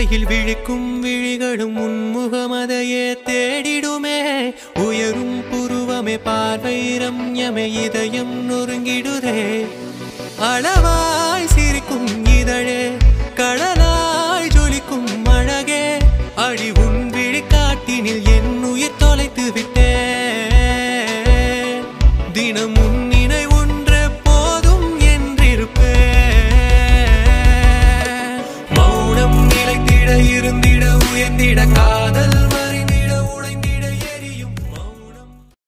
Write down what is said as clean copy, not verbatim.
விழியில் விழிக்கும் விழிகளும் உன்முகமதையே தேடிடுமே உயரும் புருவமே பார்வை ரம்யமே இதயம் நொறுங்கிடுதே அளவாய் சிரிக்கும் இதழே